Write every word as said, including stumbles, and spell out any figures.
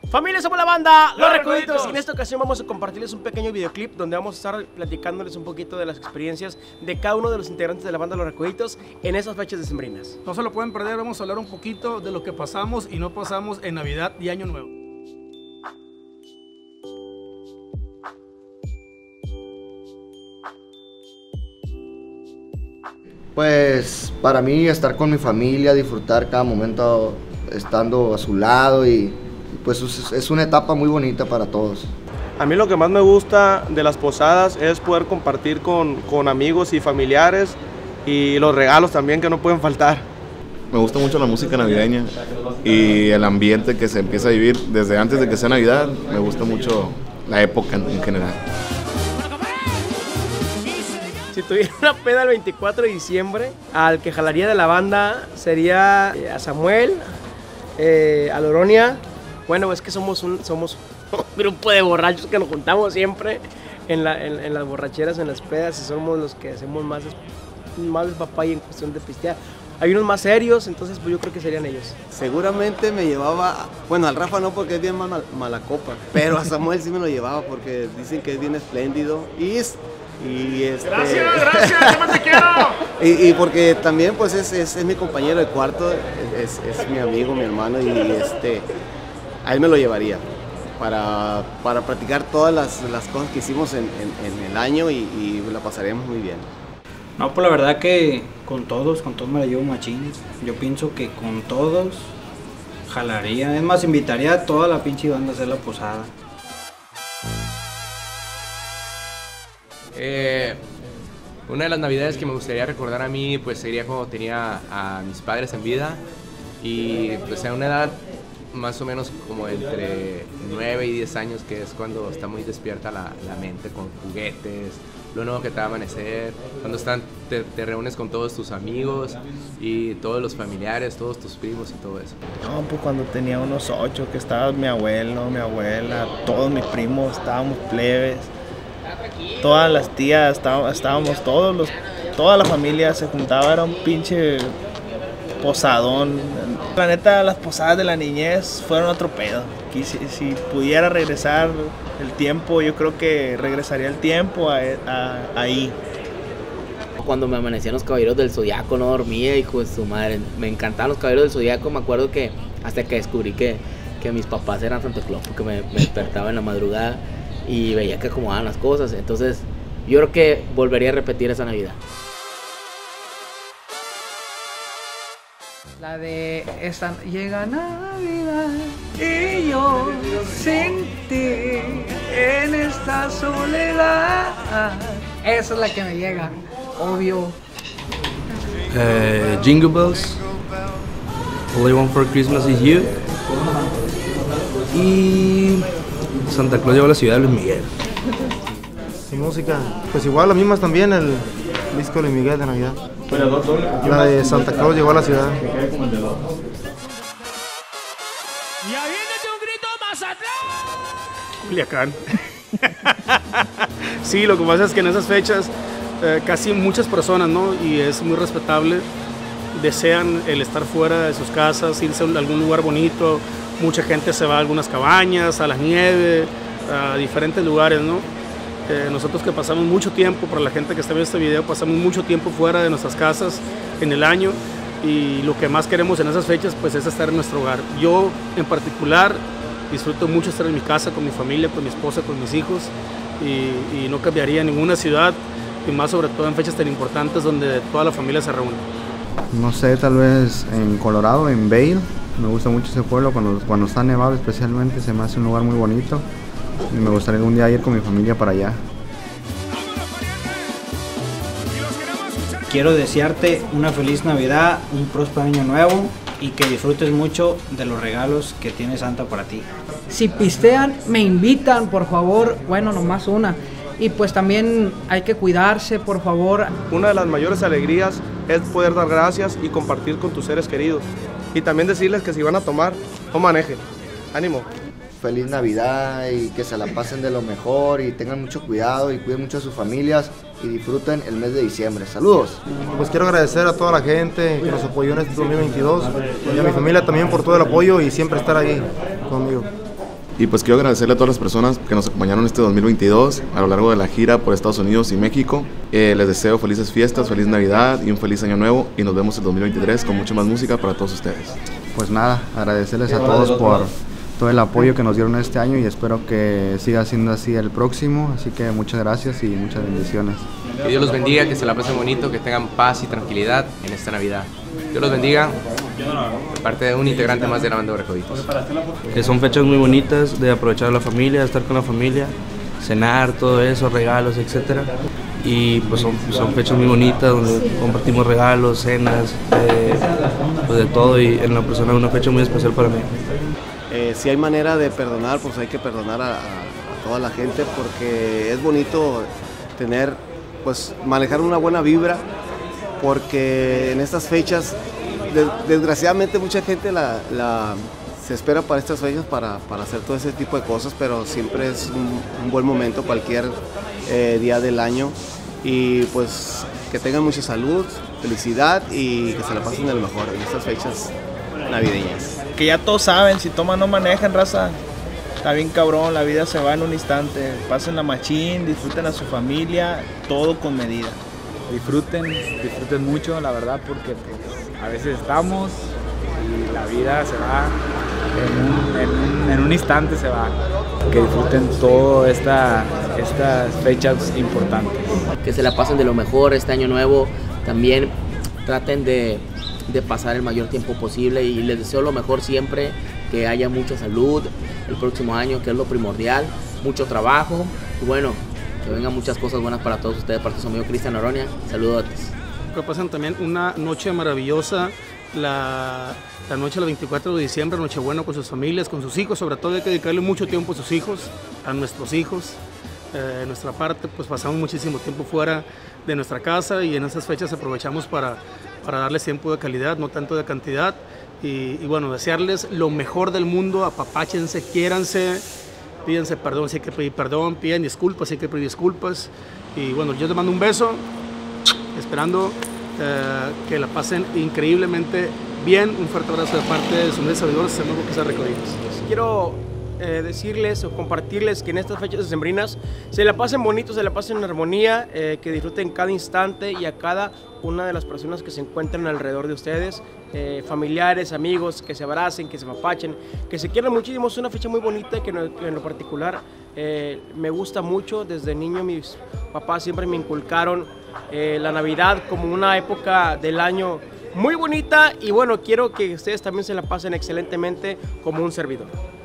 Familia, somos la banda Los Recoditos. Y en esta ocasión vamos a compartirles un pequeño videoclip donde vamos a estar platicándoles un poquito de las experiencias de cada uno de los integrantes de la banda Los Recoditos en esas fechas decembrinas. No se lo pueden perder, vamos a hablar un poquito de lo que pasamos y no pasamos en Navidad y Año Nuevo. Pues para mí estar con mi familia, disfrutar cada momento estando a su lado y pues es una etapa muy bonita para todos. A mí lo que más me gusta de las posadas es poder compartir con, con amigos y familiares y los regalos también que no pueden faltar. Me gusta mucho la música navideña y el ambiente que se empieza a vivir desde antes de que sea Navidad. Me gusta mucho la época en general. Si tuviera una peda el veinticuatro de diciembre, al que jalaría de la banda sería a Samuel, eh, a Loronia. Bueno, es que somos un, somos un grupo de borrachos que nos juntamos siempre en, la, en, en las borracheras, en las pedas, y somos los que hacemos más, más papaya en cuestión de pistear. Hay unos más serios, entonces pues yo creo que serían ellos. Seguramente me llevaba, bueno, al Rafa no porque es bien mal, mala copa, pero a Samuel sí me lo llevaba porque dicen que es bien espléndido y es... Y este... Gracias, gracias, yo te quiero. y, y porque también pues es, es, es mi compañero de cuarto, es, es mi amigo, mi hermano y este, a él me lo llevaría para, para practicar todas las, las cosas que hicimos en, en, en el año y, y la pasaríamos muy bien. No, pues la verdad que con todos, con todos me la llevo machín. Yo pienso que con todos jalaría, es más, invitaría a toda la pinche banda a hacer la posada. Eh, una de las navidades que me gustaría recordar a mí pues sería cuando tenía a mis padres en vida y pues a una edad más o menos como entre nueve y diez años, que es cuando está muy despierta la, la mente con juguetes, lo nuevo que te va a amanecer, cuando están, te, te reúnes con todos tus amigos y todos los familiares, todos tus primos y todo eso. No, pues cuando tenía unos ocho, que estaba mi abuelo, mi abuela, todos mis primos, estábamos plebes. Todas las tías, estábamos, estábamos todos los, toda la familia se juntaba, era un pinche posadón. La neta, las posadas de la niñez fueron otro pedo. Si, si pudiera regresar el tiempo, yo creo que regresaría el tiempo a, a, ahí. Cuando me amanecían los Caballeros del Zodiaco no dormía, hijo de su madre. Me encantaban los Caballeros del Zodiaco, me acuerdo que hasta que descubrí que, que mis papás eran Santa Claus, porque me, me despertaba en la madrugada y veía que acomodaban las cosas, entonces yo creo que volvería a repetir esa Navidad. La de esta llega Navidad y yo sin ti en esta soledad. Esa es la que me llega, obvio. Uh, Jingle Bells, All I Want for Christmas is You y Santa Claus llegó a la ciudad de Luis Miguel. Mi música, pues igual las mismas también, el disco de Luis Miguel de Navidad. La de Santa Claus llegó a la ciudad. Y aviéntate un grito más atrás. Culiacán. Sí, lo que pasa es que en esas fechas eh, casi muchas personas, ¿no? Y es muy respetable, desean el estar fuera de sus casas, irse a algún lugar bonito. Mucha gente se va a algunas cabañas, a la nieve, a diferentes lugares, ¿no? Eh, nosotros que pasamos mucho tiempo, para la gente que está viendo este video, pasamos mucho tiempo fuera de nuestras casas en el año y lo que más queremos en esas fechas pues es estar en nuestro hogar. Yo en particular disfruto mucho estar en mi casa con mi familia, con mi esposa, con mis hijos y, y no cambiaría ninguna ciudad y más sobre todo en fechas tan importantes donde toda la familia se reúne. No sé, tal vez en Colorado, en Vail. Me gusta mucho ese pueblo, cuando, cuando está nevado especialmente, se me hace un lugar muy bonito y me gustaría algún día ir con mi familia para allá. Quiero desearte una feliz Navidad, un próspero año nuevo y que disfrutes mucho de los regalos que tiene Santa para ti. Si pistean, me invitan, por favor, bueno, nomás una. Y pues también hay que cuidarse, por favor. Una de las mayores alegrías es poder dar gracias y compartir con tus seres queridos. Y también decirles que si van a tomar, no manejen. Ánimo. Feliz Navidad y que se la pasen de lo mejor y tengan mucho cuidado y cuiden mucho a sus familias y disfruten el mes de diciembre. Saludos. Pues quiero agradecer a toda la gente que nos apoyó en este dos mil veintidós y a mi familia también por todo el apoyo y siempre estar ahí conmigo. Y pues quiero agradecerle a todas las personas que nos acompañaron este dos mil veintidós a lo largo de la gira por Estados Unidos y México. Eh, les deseo felices fiestas, feliz Navidad y un feliz año nuevo, y nos vemos en dos mil veintitrés con mucha más música para todos ustedes. Pues nada, agradecerles a todos por todo el apoyo que nos dieron este año y espero que siga siendo así el próximo, así que muchas gracias y muchas bendiciones. Que Dios los bendiga, que se la pasen bonito, que tengan paz y tranquilidad en esta Navidad. Dios los bendiga, parte de un integrante más de la banda Recoditos. Que son fechas muy bonitas de aprovechar a la familia, de estar con la familia, cenar, todo eso, regalos, etcétera. Y pues son, son fechas muy bonitas donde compartimos regalos, cenas, eh, pues de todo, y en la persona una fecha muy especial para mí. Eh, si hay manera de perdonar, pues hay que perdonar a, a, a toda la gente, porque es bonito tener, pues manejar una buena vibra, porque en estas fechas, de, desgraciadamente mucha gente la, la, se espera para estas fechas para, para hacer todo ese tipo de cosas, pero siempre es un, un buen momento cualquier eh, día del año, y pues que tengan mucha salud, felicidad y que se la pasen de lo mejor en estas fechas navideñas. Que ya todos saben, si toman no manejan, raza. Está bien cabrón, la vida se va en un instante. Pasen la machín, disfruten a su familia, todo con medida. Disfruten, disfruten mucho, la verdad, porque pues, a veces estamos y la vida se va, en un, en un, en un instante se va. Que disfruten todas esta, estas fechas importantes. Que se la pasen de lo mejor este año nuevo, también traten de, de pasar el mayor tiempo posible, y les deseo lo mejor siempre, que haya mucha salud el próximo año, que es lo primordial, mucho trabajo, y bueno, que vengan muchas cosas buenas para todos ustedes, para su amigo Cristian Aronia. Saludos. Que pasen también una noche maravillosa, la, la noche del veinticuatro de diciembre, Nochebuena, con sus familias, con sus hijos. Sobre todo hay que dedicarle mucho tiempo a sus hijos, a nuestros hijos. Eh, nuestra parte, pues pasamos muchísimo tiempo fuera de nuestra casa, y en esas fechas aprovechamos para, para darles tiempo de calidad, no tanto de cantidad. Y, y bueno, desearles lo mejor del mundo, apapáchense, quiéranse, pídense perdón si hay que pedir perdón, piden disculpas si hay que pedir disculpas. Y bueno, yo les mando un beso, esperando eh, que la pasen increíblemente bien. Un fuerte abrazo de parte de sus servidores, el nuevo que se Recoditos. Quiero eh, decirles o compartirles que en estas fechas decembrinas se la pasen bonito, se la pasen en armonía, eh, que disfruten cada instante y a cada una de las personas que se encuentran alrededor de ustedes, eh, familiares, amigos, que se abracen, que se apapachen, que se quieran muchísimo. Es una fecha muy bonita que, no, que en lo particular eh, me gusta mucho. Desde niño mis papás siempre me inculcaron eh, la Navidad como una época del año muy bonita, y bueno, quiero que ustedes también se la pasen excelentemente como un servidor.